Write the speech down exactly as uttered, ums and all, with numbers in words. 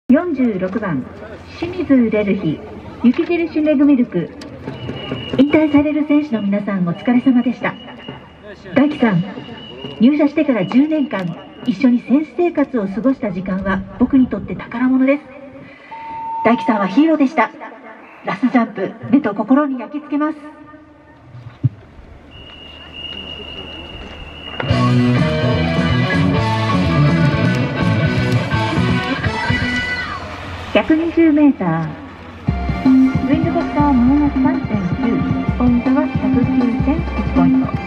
よんじゅうろくばん清水レルヒ雪印メグミルク。引退される選手の皆さんお疲れ様でした。大樹さん、入社してからじゅうねんかん一緒に選手生活を過ごした時間は僕にとって宝物です。大樹さんはヒーローでした。ラストジャンプ、目と心に焼き付けます。ひゃくにじゅうメーター、ウィンドコスターものの さんてんきゅう、ポイントはひゃくきゅうてんいちポイント。